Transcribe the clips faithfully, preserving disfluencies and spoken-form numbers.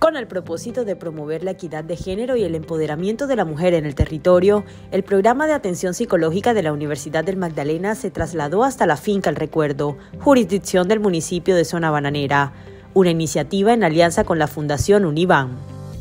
Con el propósito de promover la equidad de género y el empoderamiento de la mujer en el territorio, el programa de atención psicológica de la Universidad del Magdalena se trasladó hasta la finca El Recuerdo, jurisdicción del municipio de Zona Bananera, una iniciativa en alianza con la Fundación Univan.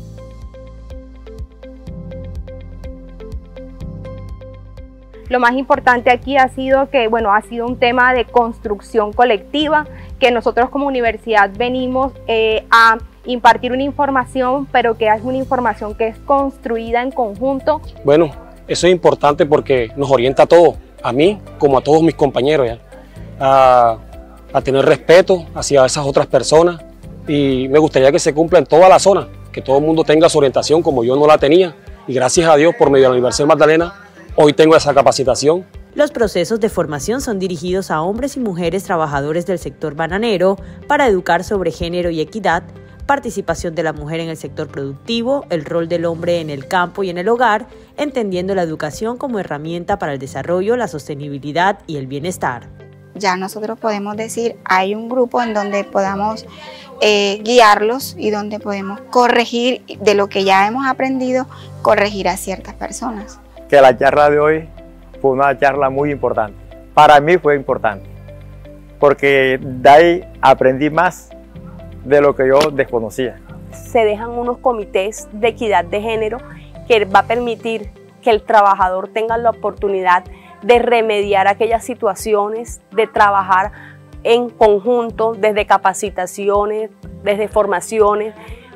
Lo más importante aquí ha sido que, bueno, ha sido un tema de construcción colectiva, que nosotros como universidad venimos eh, a impartir una información, pero que es una información que es construida en conjunto. Bueno, eso es importante porque nos orienta a todos, a mí como a todos mis compañeros, ¿ya? A, a tener respeto hacia esas otras personas, y me gustaría que se cumpla en toda la zona, que todo el mundo tenga su orientación como yo no la tenía, y gracias a Dios por medio de la Universidad del Magdalena hoy tengo esa capacitación. Los procesos de formación son dirigidos a hombres y mujeres trabajadores del sector bananero para educar sobre género y equidad, participación de la mujer en el sector productivo, el rol del hombre en el campo y en el hogar, entendiendo la educación como herramienta para el desarrollo, la sostenibilidad y el bienestar. Ya nosotros podemos decir, hay un grupo en donde podamos eh, guiarlos y donde podemos corregir de lo que ya hemos aprendido, corregir a ciertas personas. Que la charla de hoy fue una charla muy importante. Para mí fue importante, porque de ahí aprendí más de lo que yo desconocía. Se dejan unos comités de equidad de género que va a permitir que el trabajador tenga la oportunidad de remediar aquellas situaciones, de trabajar en conjunto, desde capacitaciones, desde formaciones,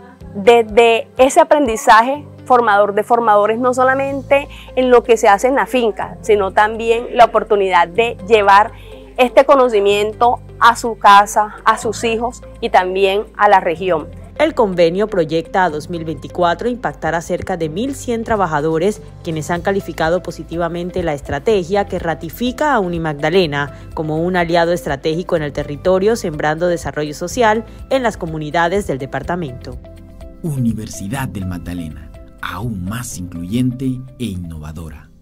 desde ese aprendizaje formador de formadores, no solamente en lo que se hace en la finca, sino también la oportunidad de llevar este conocimiento a su casa, a sus hijos y también a la región. El convenio proyecta a dos mil veinticuatro impactar a cerca de mil cien trabajadores, quienes han calificado positivamente la estrategia que ratifica a Unimagdalena como un aliado estratégico en el territorio, sembrando desarrollo social en las comunidades del departamento. Universidad del Magdalena, aún más incluyente e innovadora.